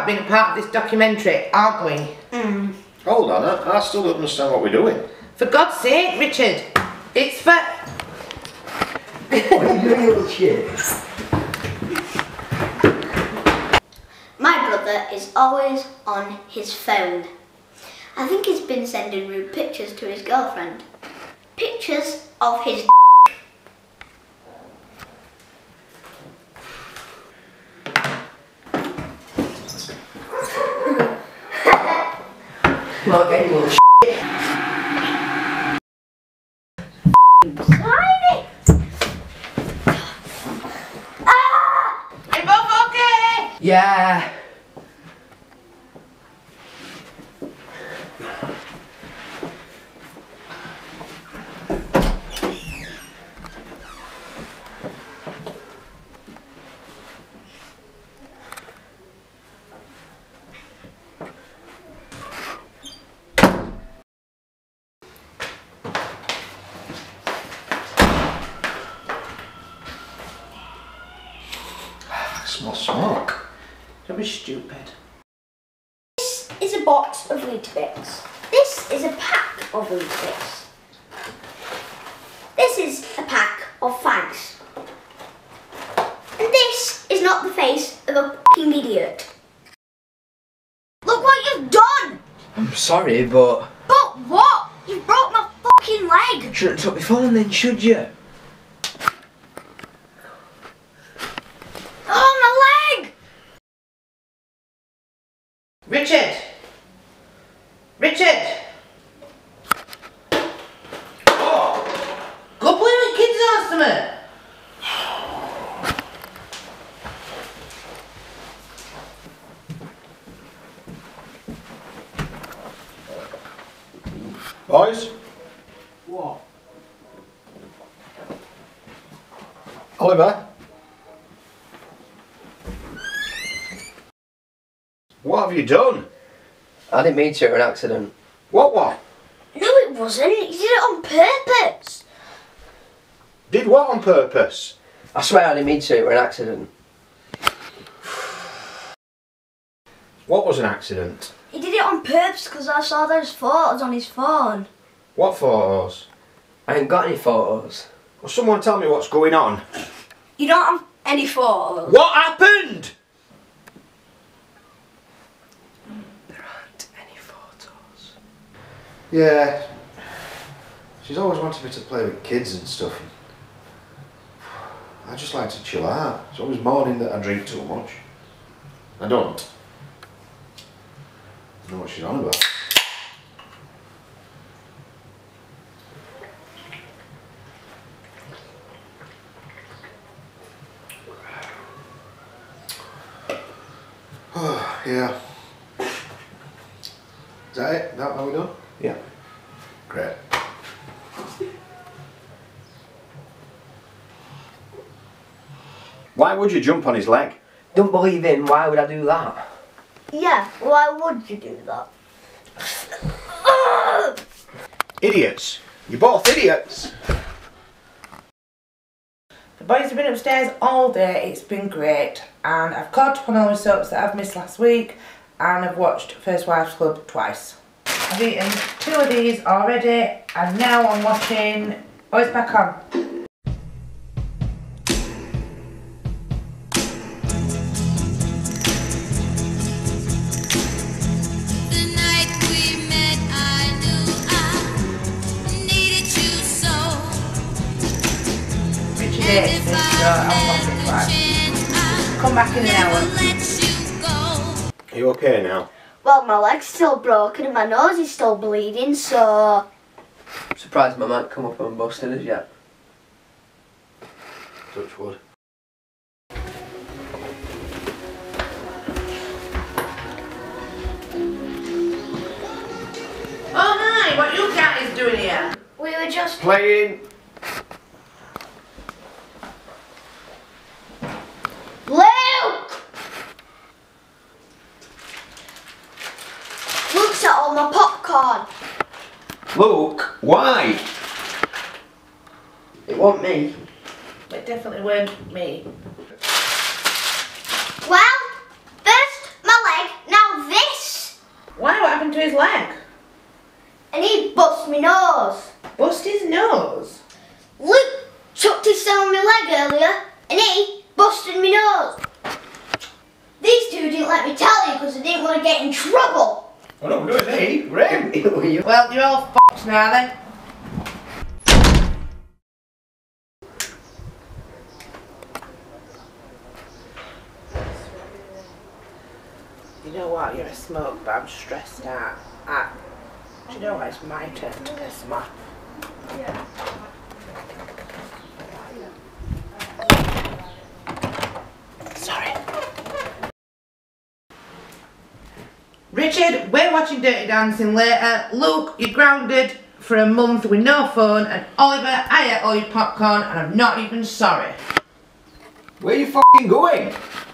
about being a part of this documentary, aren't we? Hold on, I still don't understand what we're doing. For God's sake, Richard, it's for... What are you doing, you little shit? My brother is always on his phone. I think he's been sending rude pictures to his girlfriend. Pictures of his Not getting little shit. tiny. Ah! You both okay? Yeah. I smell smoke. Don't be stupid. This is a box of Weetabix. This is a pack of Weetabix. This is a pack of fags. And this is not the face of a f***ing idiot. Look what you've done! I'm sorry, but... But what? You broke my fucking leg! Shouldn't have took my phone then, should you? Oh, my leg! Richard! Richard! Oh. Go play with kids or something! Boys? What? Oliver? What have you done? I didn't mean to, it was an accident. What? No, it wasn't. You did it on purpose. Did what on purpose? I swear I didn't mean to, it was an accident. What was an accident? He did it on purpose because I saw those photos on his phone. What photos? I ain't got any photos. Will someone tell me what's going on? You don't have any photos? What happened? There aren't any photos. Yeah. She's always wanted me to play with kids and stuff. I just like to chill out. It's always moaning that I drink too much. I don't. I know what she's on about. Oh, yeah. Is that it? Is that how we done? Yeah. Great. Why would you jump on his leg? Don't believe in, why would I do that? Yeah, why would you do that? Idiots. You're both idiots. The boys have been upstairs all day, it's been great, and I've caught up on all the soaps that I've missed last week, and I've watched First Wives Club twice. I've eaten 2 of these already, and now I'm watching... Oh, it's back on. I'll watch it twice. Come back in an hour. Are you okay now? Well, my leg's still broken and my nose is still bleeding, so... I'm surprised my might come up unbusted as yet. Touch wood. Oh hi, what you guys doing here? We were just... Playing. Luke! Luke's at all my popcorn. Luke, why? It wasn't me. It definitely weren't me. Well, first my leg, to his leg? And he bust me nose. Bust his nose? Luke chucked his son on my leg earlier and he busted me nose. These two didn't let me tell you because they didn't want to get in trouble. Oh no, we're doing me. Ram. Well, you're all f***ed now then. You know what, you're a smoke, but I'm stressed out. Do you know what, it's my turn to piss him off. Sorry. Richard, we're watching Dirty Dancing later. Luke, you're grounded for a month with no phone. And Oliver, I ate all your popcorn and I'm not even sorry. Where are you fucking going?